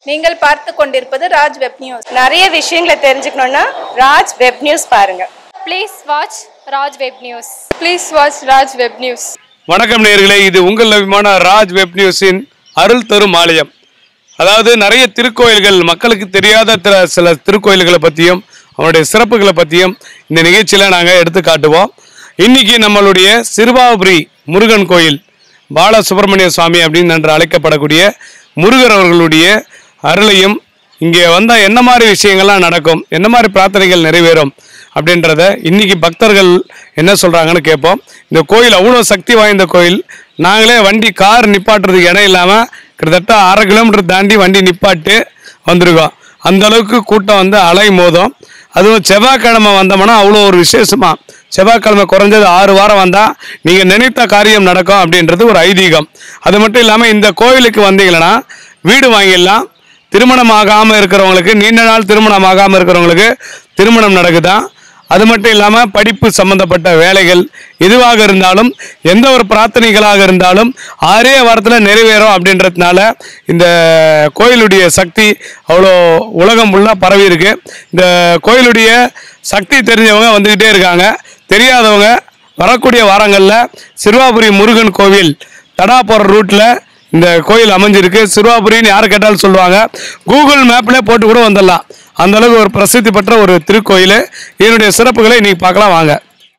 நீங்கள் பார்த்து கொண்டிருப்பது ராஜ் வெப் நியூஸ். நிறைய விஷயங்களை தெரிஞ்சுக்கணும்னா ராஜ் வெப் நியூஸ் பாருங்க. Please watch Raj Web News. Please watch Raj Web News. வணக்கம் நேயர்களே, இது உங்கள் அபிமான ராஜ் வெப் நியூஸின் அருள் தரும் ஆலயம். அதாவது நிறைய திருக்கோயில்கள், மக்களுக்கு தெரியாத சில திருக்கோயில்களை பற்றியும் அவனுடைய சிறப்புகளை பற்றியும் இந்த நிகழ்ச்சியில் நாங்கள் எடுத்து காட்டுவோம். இன்றைக்கி நம்மளுடைய சிறுவாபுரி முருகன் கோயில், பாலசுப்ரமணிய சுவாமி அப்படின்னு என்று அழைக்கப்படக்கூடிய முருகர் அவர்களுடைய அருளையும், இங்கே வந்தால் என்ன மாதிரி விஷயங்கள்லாம் நடக்கும், என்ன மாதிரி பிரார்த்தனைகள் நிறைவேறும் அப்படின்றத இன்றைக்கி பக்தர்கள் என்ன சொல்கிறாங்கன்னு கேட்போம். இந்த கோயில் அவ்வளோ சக்தி வாய்ந்த கோயில். நாங்களே வண்டி கார் நிப்பாட்டுறதுக்கு இடம் இல்லாமல் கிட்டத்தட்ட 1/2 கிலோமீட்டர் தாண்டி வண்டி நிப்பாட்டு வந்திருக்கோம். அந்தளவுக்கு கூட்டம் வந்து அலை மோதும். அதுவும் செவ்வாய்க்கிழமை வந்தோம்னா அவ்வளோ ஒரு விசேஷமாக, செவ்வாய்க்கிழமை குறைஞ்சது 6 வாரம் வந்தால் நீங்கள் நினைத்த காரியம் நடக்கும் அப்படின்றது ஒரு ஐதீகம். அது மட்டும் இல்லாமல் இந்த கோயிலுக்கு வந்தீங்கன்னா வீடு வாங்கிடலாம். திருமணம் ஆகாமல் இருக்கிறவங்களுக்கு, நீண்ட நாள் திருமணம் ஆகாமல் இருக்கிறவங்களுக்கு திருமணம் நடக்குதான். அது மட்டும் இல்லாமல் படிப்பு சம்மந்தப்பட்ட வேலைகள் எதுவாக இருந்தாலும், எந்த ஒரு பிரார்த்தனைகளாக இருந்தாலும் 6 வாரத்தில் நிறைவேறும் அப்படின்றதுனால இந்த கோயிலுடைய சக்தி அவ்வளோ உலகம் ஃபுல்லாக பரவி இருக்கு. இந்த கோயிலுடைய சக்தி தெரிஞ்சவங்க வந்துக்கிட்டே இருக்காங்க. தெரியாதவங்க வரக்கூடிய வாரங்களில் சிறுவாபுரி முருகன் கோவில் தடா போகிற ரூட்டில் இந்த கோயில் அமைஞ்சிருக்கு. சிறுவாபுரின்னு யாரை கேட்டாலும் சொல்லுவாங்க. கூகுள் மேப்லேயே போட்டு கூட வந்துடலாம். அந்தளவுக்கு ஒரு பிரசித்தி பெற்ற ஒரு திருக்கோயில். இதனுடைய சிறப்புகளை இன்றைக்கி பார்க்கலாம் வாங்க.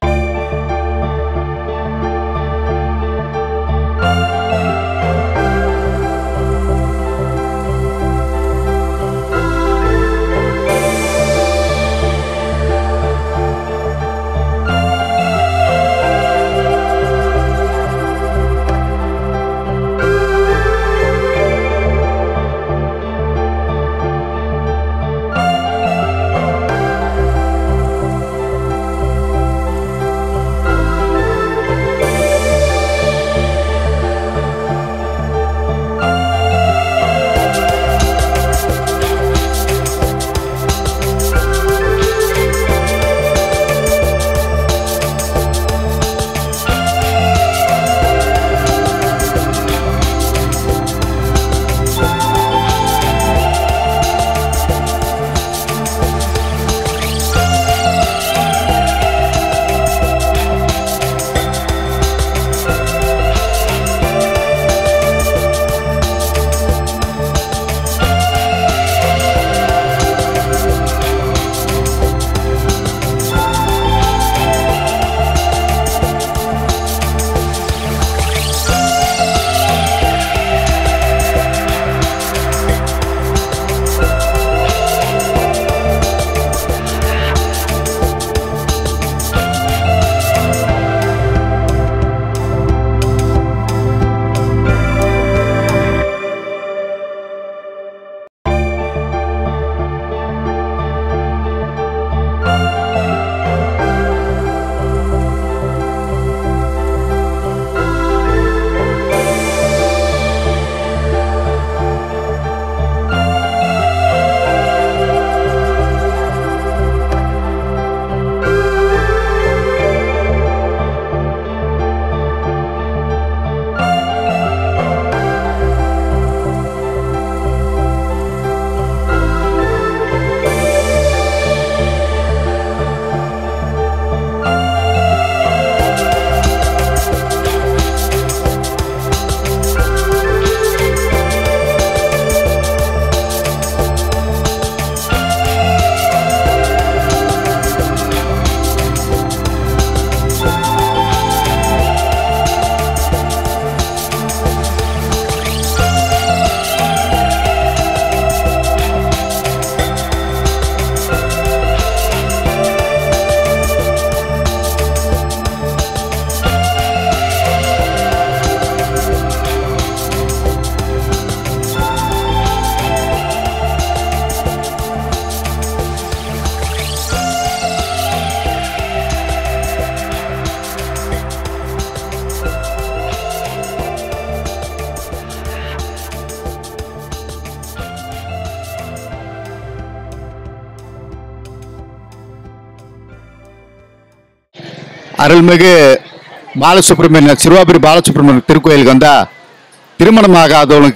அருள்மிகு பாலசுப்ரமணியன் சிறுவாபுரி பாலசுப்ரமணியன் திருக்கோயிலுக்கு வந்தால் திருமணம் ஆகாதவனுக்கு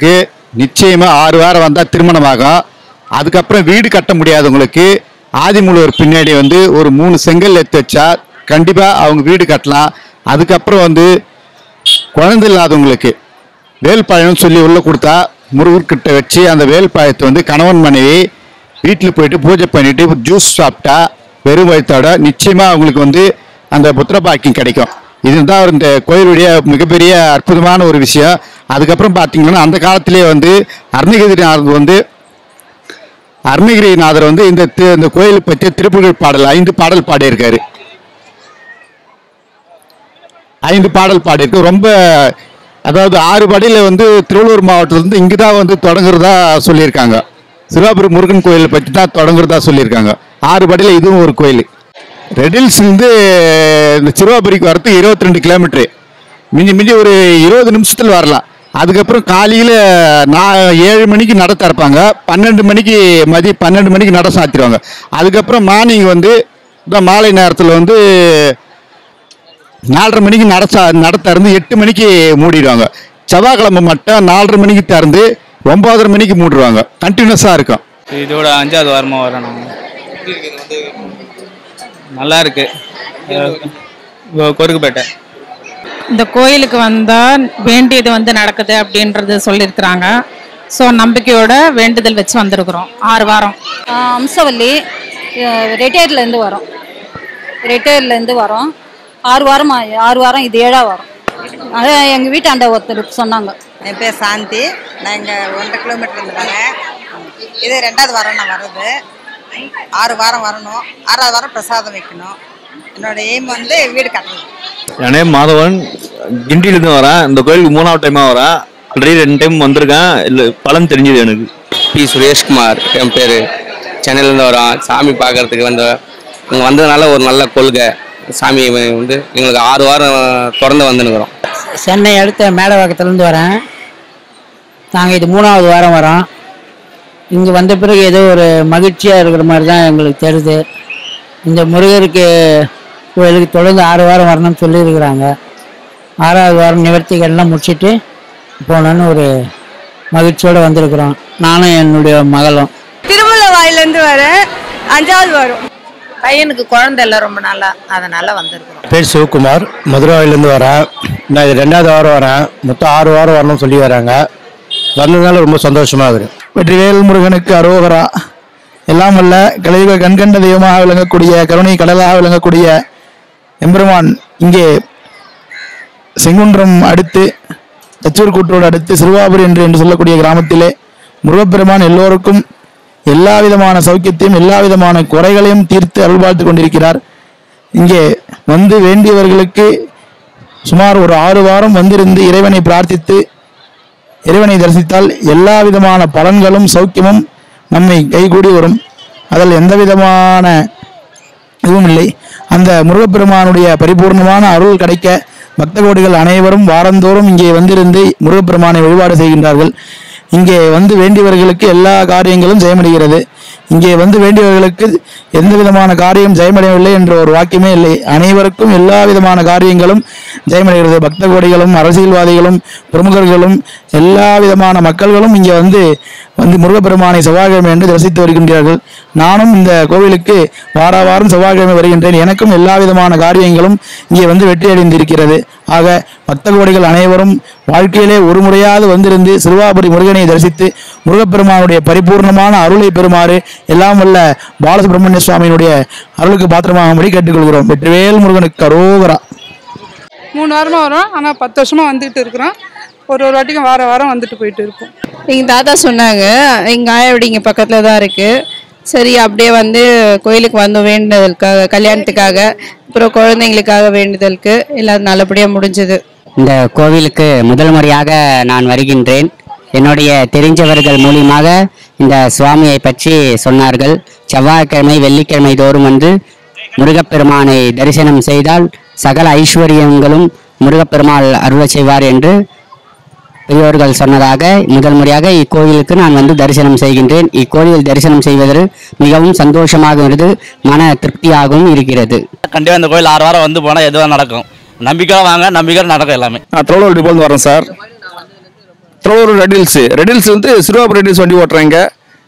நிச்சயமாக 6 வாரம் வந்தால் திருமணமாகும். அதுக்கப்புறம் வீடு கட்ட முடியாதவங்களுக்கு ஆதிமூலவர் பின்னாடி வந்து ஒரு 3 செங்கல் எடுத்து வச்சா கண்டிப்பாக அவங்க வீடு கட்டலாம். அதுக்கப்புறம் வந்து குழந்தை இல்லாதவங்களுக்கு வேல்பாயம்னு சொல்லி உள்ளே கொடுத்தா முருகர்கிட்ட வச்சு அந்த வேல்பாயத்தை வந்து கணவன் மனைவி வீட்டில் போயிட்டு பூஜை பண்ணிட்டு ஜூஸ் சாப்பிட்டா வெறும் வயிற்றோட நிச்சயமாக அவங்களுக்கு வந்து அந்த புத்திர பாக்கியம் கிடைக்கும். இதுதான் இந்த கோயிலுடைய மிகப்பெரிய அற்புதமான ஒரு விஷயம். அதுக்கப்புறம் பார்த்தீங்கன்னா அந்த காலத்திலே வந்து அருணகிரிநாதர் வந்து இந்த கோயிலை பற்றி திருப்புகழ் பாடல் 5 பாடல் பாடியிருக்காரு. 5 பாடல் பாடியிருக்கு. ரொம்ப அதாவது 6 படியில் வந்து திருவள்ளூர் மாவட்டத்திலேருந்து இங்கே தான் வந்து தொடங்குறதா சொல்லியிருக்காங்க. சிறுவாபுரி முருகன் கோயிலை பற்றி தான் தொடங்குறதா சொல்லியிருக்காங்க. 6 படியில் இதுவும் ஒரு கோயில். ரெடில்ஸ்லேருந்து இந்த சிறுவாபுரிக்கு வரத்துக்கு 22 கிலோமீட்டரு. மிஞ்சி ஒரு 20 நிமிஷத்தில் வரலாம். அதுக்கப்புறம் காலையில் 7 மணிக்கு நட திறப்பாங்க. 12 மணிக்கு மதியம் 12 மணிக்கு நட சாத்திடுவாங்க. அதுக்கப்புறம் மார்னிங் வந்து இந்த மாலை நேரத்தில் வந்து 4:30 மணிக்கு நட திறந்து 8 மணிக்கு மூடிடுவாங்க. செவ்வாய்க்கிழமை மட்டும் 4:30 மணிக்கு திறந்து 9:30 மணிக்கு மூடிடுவாங்க. கண்டினியூஸாக இருக்கும். இதோட 5வது வாரமாக வரணும். நல்லா இருக்கு. கொருக்குப்பேட்டை இந்த கோயிலுக்கு வந்தால் வேண்டியது வந்து நடக்குது அப்படின்றது சொல்லியிருக்கிறாங்க. ஸோ நம்பிக்கையோட வேண்டுதல் வச்சு வந்திருக்கிறோம். 6 வாரம். அம்சவல்லி ரிட்டையர்லேருந்து வரோம். 6 வாரம் இது 7ஆவது வாரம். அது எங்கள் வீட்டாண்ட ஒருத்தர் சொன்னாங்க. என் பேர் சாந்தி. நான் இங்கே 1.5 கிலோமீட்டர் வரேன். இது 2வது வாரம் நான் வர்றது. 6 வாரம் வரணும். 6வது வாரம் பிரசாதம் வைக்கணும். என்னோட எய்ம் வந்து வீடு கட்டணும். என் நேம் மாதவன். கிண்டியிலேருந்து வரேன். இந்த கோயிலுக்கு 3வது டைமாக வரேன். ஆல்ரெடி 2 டைம் வந்திருக்கேன். இல்லை பலன் தெரிஞ்சுது எனக்கு. பி சுரேஷ்குமார் என் பேர். சென்னையிலேருந்து வரோம். சாமி பார்க்கறதுக்கு இங்கே வந்ததுனால ஒரு நல்ல கொள்கை. சாமி வந்து எங்களுக்கு 6 வாரம் தொடர்ந்து வந்துன்னுக்குறோம். சென்னை அடுத்த மேடவாக்கத்துலேருந்து வரேன். நாங்கள் இது 3வது வாரம் வரோம். இங்கே வந்த பிறகு ஏதோ ஒரு மகிழ்ச்சியாக இருக்கிற மாதிரி தான் எங்களுக்கு தெரியுது. இந்த முருகருக்கு கோயிலுக்கு தொடர்ந்து 6 வாரம் வரணும்னு சொல்லியிருக்கிறாங்க. 6வது வாரம் நிவர்த்திகள்லாம் முடிச்சுட்டு போனோன்னு ஒரு மகிழ்ச்சியோடு வந்திருக்கிறோம். நானும் என்னுடைய மகளும். திருமலை வாயிலேருந்து வரேன். 5வது வாரம். பையனுக்கு குழந்தை இல்லை ரொம்ப நாளாக, அதனால் வந்திருக்கிறோம். பேர் சிவகுமார். மதுராவிலேருந்து வரேன். நான் இது 2வது வாரம் வரேன். மொத்தம் 6 வாரம் வரணும்னு சொல்லி வராங்க. வந்ததுனால ரொம்ப சந்தோஷமாக இருக்குது. வெற்றிவேல் முருகனுக்கு அரோகரா. எல்லாம் வல்ல கலியுக கண்கண்ட தெய்வமாக விளங்கக்கூடிய கருணை கடலாக விளங்கக்கூடிய எம்பெருமான் இங்கே செங்குன்றம் அடுத்து தச்சூர் கூட்டோடு அடுத்து சிறுவாபுரி என்று சொல்லக்கூடிய கிராமத்திலே முருகப்பெருமான் எல்லோருக்கும் எல்லா விதமான சௌக்கியத்தையும் எல்லா விதமான குறைகளையும் தீர்த்து அருள்பார்த்து கொண்டிருக்கிறார். இங்கே வந்து வேண்டியவர்களுக்கு சுமார் ஒரு 6 வாரம் வந்திருந்து இறைவனை பிரார்த்தித்து இறைவனை தரிசித்தால் எல்லா விதமான பலன்களும் சௌக்கியமும் நம்மை கைகூடி வரும். அதில் எந்த விதமான இதுவும் இல்லை. அந்த முருகப்பெருமானுடைய பரிபூர்ணமான அருள் கிடைக்க பக்த கோடிகள் அனைவரும் வாரந்தோறும் இங்கே வந்திருந்து முருகப்பெருமானை வழிபாடு செய்கின்றார்கள். இங்கே வந்து வேண்டியவர்களுக்கு எல்லா காரியங்களும் ஜெயமடைகிறது. இங்கே வந்து வேண்டியவர்களுக்கு எந்த விதமான காரியம் ஜெயமடையவில்லை என்ற ஒரு வாக்கியமே இல்லை. அனைவருக்கும் எல்லா விதமான காரியங்களும் ஜெயமடைகிறது. பக்த கோடிகளும் அரசியல்வாதிகளும் பிரமுகர்களும் எல்லா விதமான மக்கள்களும் இங்கே வந்து முருகப்பெருமானை செவ்வாய்க்கிழமை என்று தரிசித்து வருகின்றார்கள். நானும் இந்த கோவிலுக்கு வாரம் செவ்வாய்க்கிழமை வருகின்றேன். எனக்கும் எல்லா விதமான காரியங்களும் இங்கே வந்து வெற்றி அடைந்திருக்கிறது. ஆக பக்த கோடிகள் அனைவரும் வாழ்க்கையிலே ஒரு முறையாவது வந்திருந்து சிறுவாபுரி முருகனை தரிசித்து முருகப்பெருமானுடைய பரிபூர்ணமான அருளை பெறுமாறு எல்லாம் வல்ல பாலசுப்ரமணிய சுவாமியினுடைய அருளுக்கு பாத்திரமாகும்படி கேட்டுக்கொள்கிறோம். வெற்றிவேல் முருகனுக்கு அரோகரா. 3 வாரமாக வரோம். ஆனால் 10 வருஷமாக வந்துட்டு இருக்கிறோம். ஒரு வாட்டிக்கும் வாரம் வந்துட்டு போயிட்டு இருக்கோம். எங்கள் தாத்தா சொன்னாங்க, எங்கள் ஆயாவோட இங்கே பக்கத்தில் தான் இருக்குது. சரி அப்படியே வந்து கோயிலுக்கு வந்து வேண்டுதலுக்காக, கல்யாணத்துக்காக, அப்புறம் குழந்தைங்களுக்காக வேண்டுதலுக்கு எல்லாம் நல்லபடியாக முடிஞ்சது. இந்த கோவிலுக்கு முதல் முறையாக நான் வருகின்றேன். என்னுடைய தெரிஞ்சவர்கள் மூலியமாக இந்த சுவாமியை பற்றி சொன்னார்கள். செவ்வாய்க்கிழமை வெள்ளிக்கிழமை தோறும் வந்து முருகப்பெருமானை தரிசனம் செய்தால் சகல ஐஸ்வர்யங்களும் முருகப்பெருமாள் அருளச் செய்வார் என்று பெரியோர்கள் சொன்னதாக முதல் முறையாக இக்கோயிலுக்கு நான் வந்து தரிசனம் செய்கின்றேன். இக்கோயிலில் தரிசனம் செய்வதற்கு மிகவும் சந்தோஷமாக மன திருப்தியாகவும் இருக்கிறது. கண்டிப்பாக இந்த கோயில் 6 வாரம் வந்து போனால் எதுவாக நடக்கும். நம்பிக்கையாக வாங்க, நம்பிக்கை நடக்கும் எல்லாமே. நான் திருவள்ளூர் டிப்போலேருந்து வரேன் சார். திருவாரூர் ரெடில்ஸ் வந்து சிறுவாபுரம் ரெடில்ஸ் வண்டி ஓட்டுறாங்க.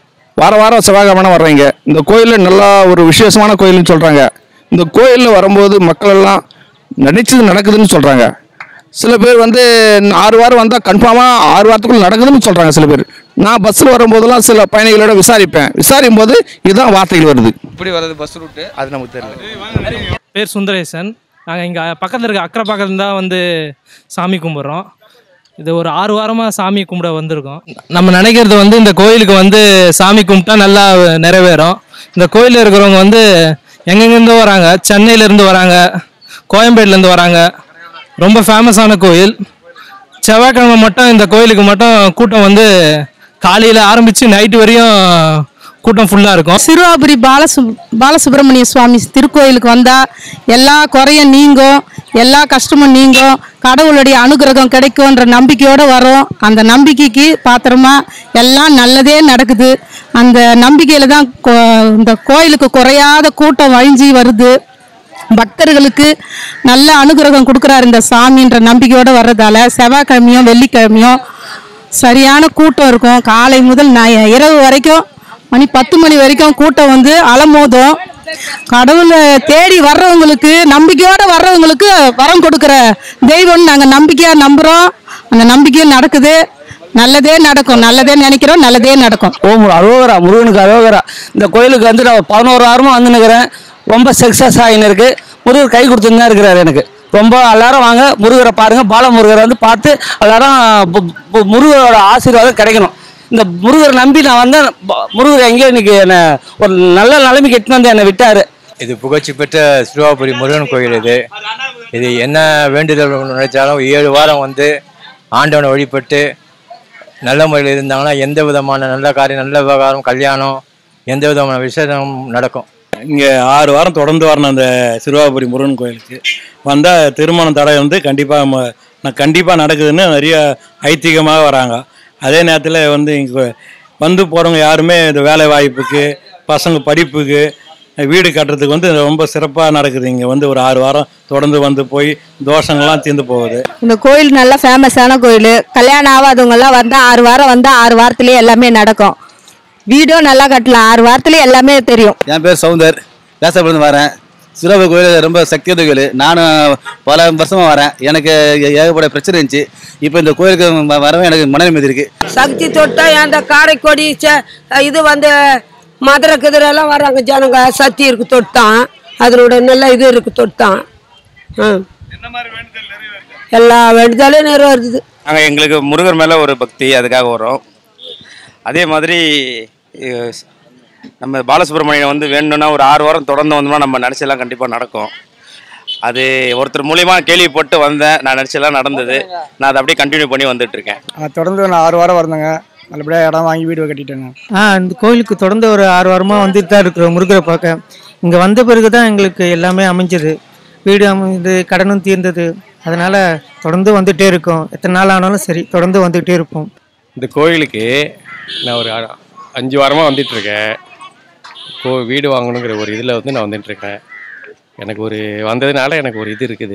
வாரம் செவ்வாய்க்கிழமை வர்றாங்க. இந்த கோயிலில் நல்லா ஒரு விசேஷமான கோயில்னு சொல்கிறாங்க. இந்த கோயிலில் வரும்போது மக்கள் எல்லாம் நினைச்சது நடக்குதுன்னு சொல்கிறாங்க. சில பேர் வந்து 6 வாரம் வந்தால் கன்ஃபார்மாக 6 வாரத்துக்குள்ள நடக்குதுன்னு சொல்கிறாங்க சில பேர். நான் பஸ்ஸில் வரும்போதெல்லாம் சில பயணிகளோட விசாரிக்கும் போது இதுதான் வார்த்தைகள் வருது. இப்படி வர்றது பஸ் ரூட்டு அது நமக்கு தெரியல. பேர் சுந்தரேசன். நாங்கள் இங்கே பக்கத்தில் இருக்க அக்கறை பக்கத்தில் தான் வந்து சாமி கும்பிட்றோம். இது ஒரு 6 வாரமாக சாமி கும்பிட வந்திருக்கோம். நம்ம நினைக்கிறது வந்து இந்த கோயிலுக்கு வந்து சாமி கும்பிட்டா நல்லா நிறைவேறும். இந்த கோயிலில் இருக்கிறவங்க வந்து எங்கெங்கேருந்து வராங்க, சென்னையிலேருந்து வராங்க, கோயம்பேடுலேருந்து வராங்க. ரொம்ப ஃபேமஸான கோயில். செவ்வாய்க்கிழமை மட்டும் இந்த கோயிலுக்கு மட்டும் கூட்டம் வந்து காலையில் ஆரம்பித்து நைட்டு வரையும் கூட்டம் ஃபுல்லாக இருக்கும். சிறுவாபுரி பாலசுப்ரமணிய சுவாமி திருக்கோயிலுக்கு வந்தால் எல்லா குறையும் நீங்கும், எல்லா கஷ்டமும் நீங்கும், கடவுளுடைய அனுகிரகம் கிடைக்கும்ன்ற நம்பிக்கையோடு வரும். அந்த நம்பிக்கைக்கு பாத்திரமா எல்லாம் நல்லதே நடக்குது. அந்த நம்பிக்கையில் தான் இந்த கோயிலுக்கு குறையாத கூட்டம் வழிஞ்சி வருது. பக்தர்களுக்கு நல்ல அனுகிரகம் கொடுக்குறாரு இந்த சாமின்ற நம்பிக்கையோடு வர்றதால செவ்வாய்க்கிழமையும் வெள்ளிக்கிழமையும் சரியான கூட்டம் இருக்கும். காலை முதல் இரவு வரைக்கும் மணி 10 மணி வரைக்கும் கூட்டம் வந்து அலமோதும். கடவுளை தேடி வர்றவங்களுக்கு, நம்பிக்கையோடு வர்றவங்களுக்கு வரம் கொடுக்குற தெய்வம்னு நாங்கள் நம்பிக்கையாக நம்புகிறோம். அந்த நம்பிக்கையும் நடக்குது. நல்லதே நடக்கும், நல்லதே நினைக்கிறோம், நல்லதே நடக்கும். ஓம் அரோகரா, முருகனுக்கு அரோகரா. இந்த கோயிலுக்கு வந்து நான் 11 வாரமாக வந்துன்னுக்கிறேன். ரொம்ப சக்ஸஸ் ஆகின்னு இருக்கு. முருகர் கை கொடுத்துன்னு தான் இருக்கிறாரு எனக்கு. ரொம்ப எல்லாரும் வாங்க, முருகரை பாருங்க. பாலமுருகரை வந்து பார்த்து எல்லாரும் முருகரோட ஆசீர்வாதம் கிடைக்கணும். இந்த முருகரை நம்பி நான் வந்தேன். முருகர் எங்கேயோ இன்னைக்கு என்னை ஒரு நல்ல நிலைமைக்கு எட்டுன்னு வந்து என்னை விட்டாரு. இது புகழ்ச்சி பெற்ற சிறுவாபுரி முருகன் கோயில். இது என்ன வேண்டுதல் நினைச்சாலும் 7 வாரம் வந்து ஆண்டவனை வழிபட்டு நல்ல முறையில் இருந்தாங்கன்னா எந்த விதமான நல்ல காரியம், நல்ல விவகாரம், கல்யாணம், எந்த விதமான விசேஷம் நடக்கும். இங்கே 6 வாரம் தொடர்ந்து வரணும் அந்த சிறுவாபுரி முருகன் கோயிலுக்கு வந்தால் திருமணம் தடை வந்து கண்டிப்பாக நடக்குதுன்னு நிறைய ஐதீகமாக வராங்க. அதே நேரத்தில் வந்து இங்கே வந்து போகிறவங்க யாருமே இந்த வேலை வாய்ப்புக்கு, பசங்க படிப்புக்கு, வீடு கட்டுறதுக்கு வந்து ரொம்ப சிறப்பாக நடக்குது. இங்கே வந்து ஒரு 6 வாரம் தொடர்ந்து வந்து போய் தோஷங்கள்லாம் தீர்ந்து போகுது. இந்த கோயில் நல்லா ஃபேமஸான கோயில். கல்யாணம் ஆகாதவங்கெல்லாம் வந்தால் 6 வாரம் வந்தால் 6 வாரத்துலேயே எல்லாமே நடக்கும். வீடும் நல்லா கட்டலாம். 6 வாரத்துலேயே எல்லாமே தெரியும். என் பேர் சவுந்தர், வேசப்பட்டு வரேன். சிறுவாபுரி கோயில் ரொம்ப சக்தியான கோயில். நானும் பல வருஷமாக வரேன். எனக்கு ஏகப்பட்ட பிரச்சனை இருந்துச்சு. இப்போ இந்த கோயிலுக்கு வரவே எனக்கு மன நிம்மதி இருக்கு. சக்தி தொட்டா அந்த காரைக்கொடி இது வந்து மதுரை குதிரைலாம் வராங்க ஜனங்க. சக்தி இருக்கு தொட்டான், அதனோட நல்ல இது இருக்கு தொட்டான். எல்லா வேண்டுதலையும் நிறைவேறுது. நாங்கள் எங்களுக்கு முருகர் மேலே ஒரு பக்தி, அதுக்காக வரோம். அதே மாதிரி நம்ம பாலசுப்ரமணியம் வந்து வேணும்னா ஒரு 6 வாரம் தொடர்ந்து வந்தோம்னா நம்ம நினச்செல்லாம் கண்டிப்பாக நடக்கும். அது ஒருத்தர் மூலியமாக கேள்விப்பட்டு வந்தேன். நான் நினச்செல்லாம் நடந்தது. நான் அதை அப்படியே கண்டினியூ பண்ணி வந்துட்டுருக்கேன். தொடர்ந்து நான் 6 வாரம் வரணுங்க. நல்லபடியாக இடம் வாங்கி வீடு கட்டிட்டேங்க. இந்த கோயிலுக்கு தொடர்ந்து ஒரு 6 வாரமாக வந்துட்டு தான் இருக்கிறோம் முருகரை பார்க்க. இங்கே வந்த பிறகு தான் எங்களுக்கு எல்லாமே அமைஞ்சது. வீடு அமைஞ்சது, கடனும் தீர்ந்தது. அதனால் தொடர்ந்து வந்துகிட்டே இருக்கோம். எத்தனை நாள் ஆனாலும் சரி தொடர்ந்து வந்துகிட்டே இருப்போம். இந்த கோயிலுக்கு நான் ஒரு 5 வாரமாக வந்துட்டுருக்கேன். வீடு வாங்கணுங்கிற ஒரு இதில் வந்து நான் வந்துட்டுருக்கேன். எனக்கு ஒரு வந்ததுனால எனக்கு ஒரு இது இருக்குது.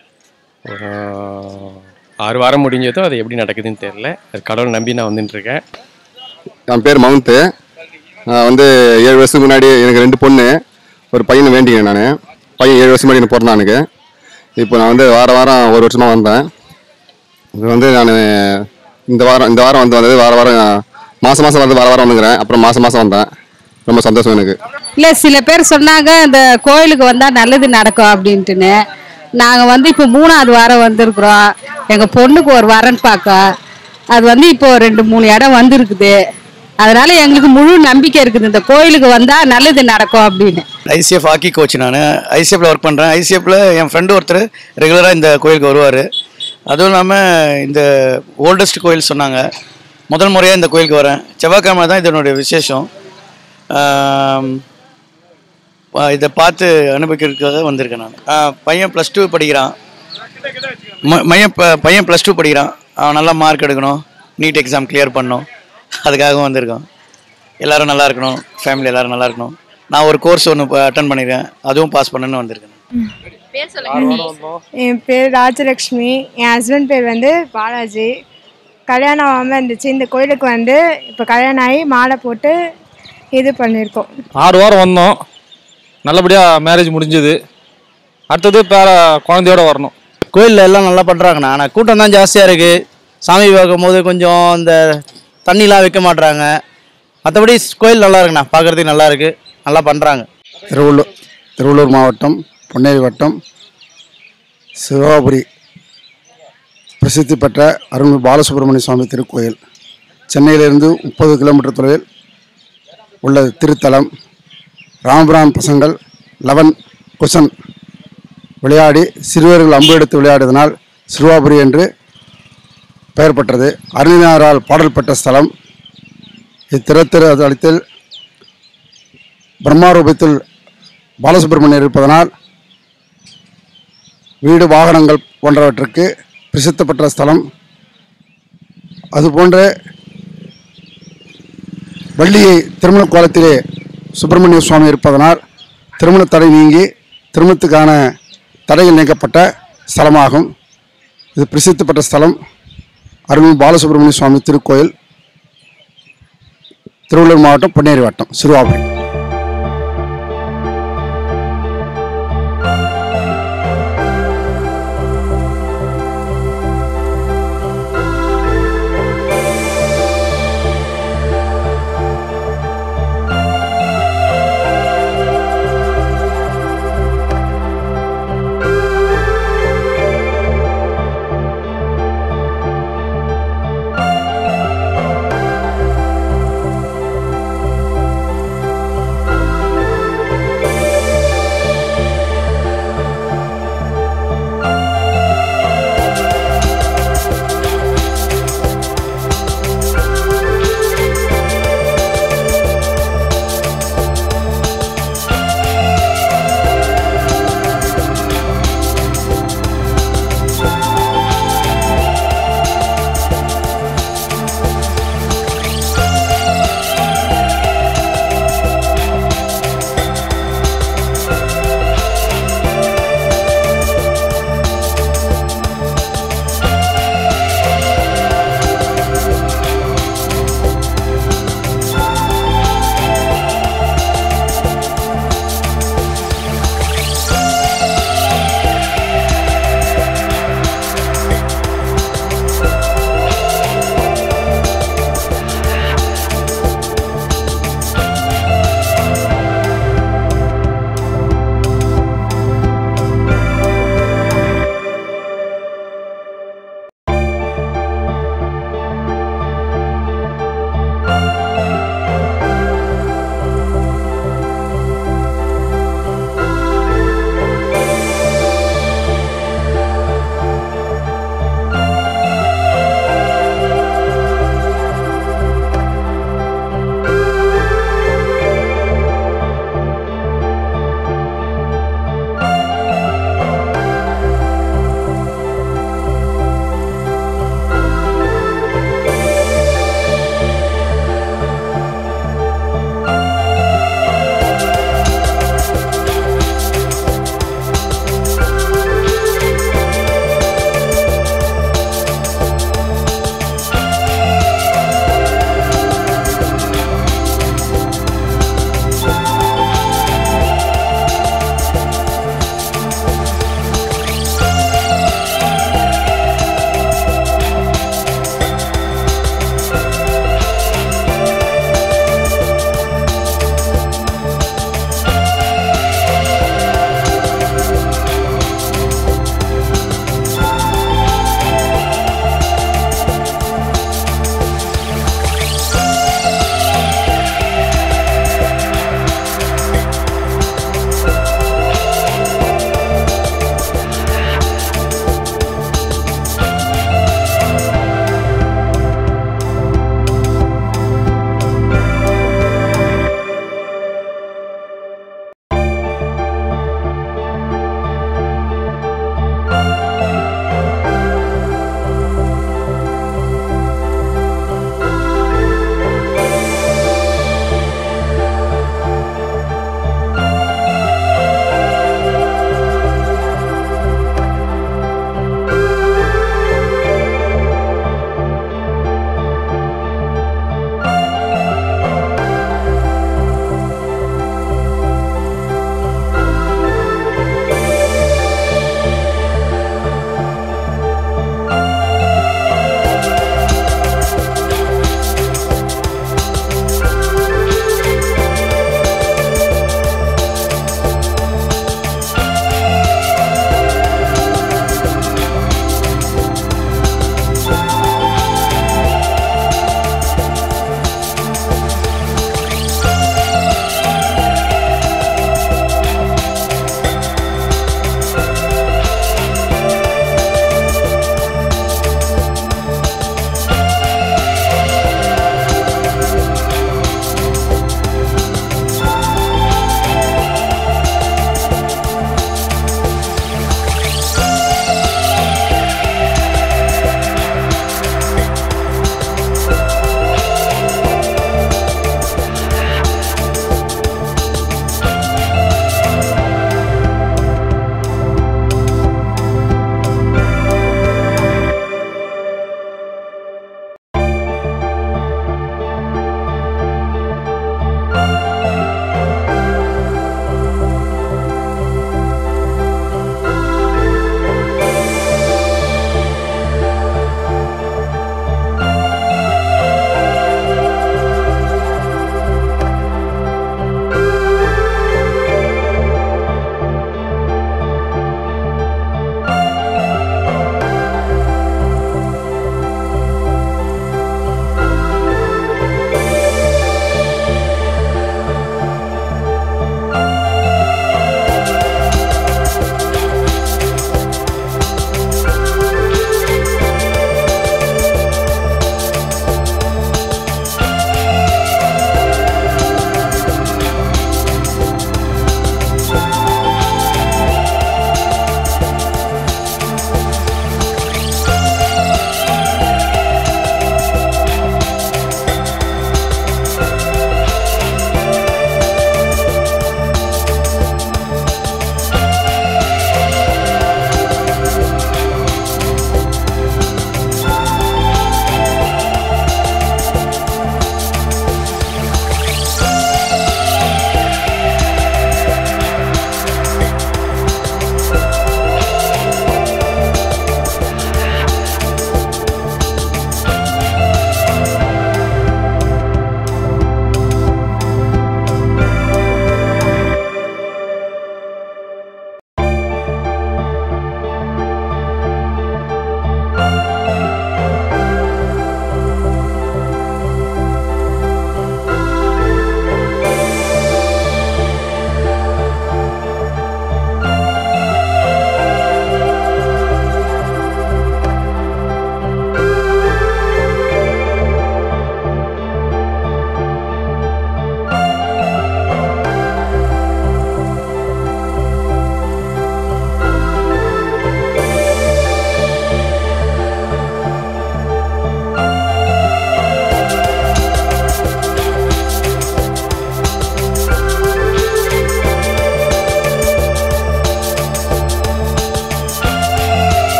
6 வாரம் முடிஞ்சதும் அது எப்படி நடக்குதுன்னு தெரியல. அது கடவுள் நம்பி நான் வந்துட்டுருக்கேன். என் பேர் மவுந்து. நான் வந்து 7 வருஷத்துக்கு முன்னாடி எனக்கு 2 பொண்ணு, ஒரு பையனை வேண்டிக்கிறேன். நான் பையன் 7 வருஷம் முன்னாடி எனக்கு பிறந்தான் எனக்கு. இப்போ நான் வந்து வாரம் 1 வருஷமாக வந்தேன். இப்போ வந்து நான் இந்த வாரம் வந்தது வாரம் மாதம் வந்து வாரம் வந்துக்கிறேன். அப்புறம் மாதம் வந்தேன். ரொம்ப சந்தோஷம் எனக்கு. இல்லை, சில பேர் சொன்னாங்க இந்த கோயிலுக்கு வந்தால் நல்லது நடக்கும் அப்படின்ட்டுன்னு. நாங்கள் வந்து இப்போ 3ஆவது வாரம் வந்திருக்குறோம். எங்கள் பொண்ணுக்கு ஒரு வரன் பார்க்க. அது வந்து இப்போ 2-3 இடம் வந்துருக்குது. அதனால எங்களுக்கு முழு நம்பிக்கை இருக்குது இந்த கோயிலுக்கு வந்தால் நல்லது நடக்கும் அப்படின்னு. ICF hockey coach. நான் ஐசிஎஃப்ல ஒர்க் பண்ணுறேன். ஐசிஎஃப்ல என் ஃப்ரெண்டு ஒருத்தர் ரெகுலராக இந்த கோயிலுக்கு வருவார். அதுவும் இல்லாமல் இந்த ஓல்டஸ்ட் கோயில் சொன்னாங்க. முதல் முறையாக இந்த கோயிலுக்கு வரேன். செவ்வாய்க்கிழமை தான் இதனுடைய விசேஷம். இதை பார்த்து அனுபவிக்கிறதுக்காக வந்திருக்கேன் நான். பையன் +2 படிக்கிறான். பையன் +2 படிக்கிறான். அவன் நல்லா மார்க் எடுக்கணும், நீட் எக்ஸாம் கிளியர் பண்ணணும். அதுக்காகவும் வந்திருக்கோம். எல்லோரும் நல்லா இருக்கணும், ஃபேமிலி எல்லோரும் நல்லா இருக்கணும். நான் ஒரு கோர்ஸ் ஒன்று அட்டன் பண்ணியிருக்கேன், அதுவும் பாஸ் பண்ணணுன்னு வந்திருக்கேன். என் பேர் ராஜலக்ஷ்மி. என் ஹஸ்பண்ட் பேர் வந்து பாலாஜி. கல்யாணம் ஆகாமல் இருந்துச்சு. இந்த கோயிலுக்கு வந்து இப்போ கல்யாணம் ஆகி மாலை போட்டு இது பண்ணியிருக்கோம். 6 வாரம் வந்தோம், நல்லபடியாக மேரேஜ் முடிஞ்சுது. அடுத்தது குழந்தையோட வரணும். கோயிலில் எல்லாம் நல்லா பண்ணுறாங்கண்ணா. ஆனால் கூட்டம் தான் ஜாஸ்தியாக இருக்குது. சாமி பார்க்கும் போது கொஞ்சம் இந்த தண்ணிலாம் வைக்க மாட்டுறாங்க. மற்றபடி கோயில் நல்லா இருக்குண்ணா, பார்க்குறதுக்கு நல்லா இருக்குது, நல்லா பண்ணுறாங்க. திருவள்ளூர் மாவட்டம் பொன்னேரி வட்டம் சிவாபுரி பிரசித்தி பெற்ற அருள்மிகு பாலசுப்ரமணிய சுவாமி திருக்கோயில். சென்னையிலிருந்து 30 கிலோமீட்டர் தொலைவில் உள்ள திருத்தலம். ராமபிரான் பசங்கள் 11 குஷன் விளையாடி சிறுவர்கள் அம்பு எடுத்து விளையாடியதனால் சிறுவாபுரி என்று பெயர் பெற்றது. அருணினாரால் பாடல் பெற்ற ஸ்தலம். இத்திருத்தலத்தில் பிரம்மாரூபத்தில் பாலசுப்ரமணியர் இருப்பதனால் வீடு வாகனங்கள் போன்றவற்றுக்கு பிரசித்தி பெற்ற ஸ்தலம். அதுபோன்ற வள்ளியை திருமண கோலத்திலே சுப்பிரமணிய சுவாமி இருப்பதனால் திருமண தடை நீங்கி திருமணத்துக்கான தடைகள் நீக்கப்பட்ட ஸ்தலமாகும். இது பிரசித்தி பெற்ற ஸ்தலம் அருள்மிகு பாலசுப்ரமணிய சுவாமி திருக்கோயில், திருவள்ளூர் மாவட்டம் பொன்னேரி வட்டம் சிறுவாபுரி.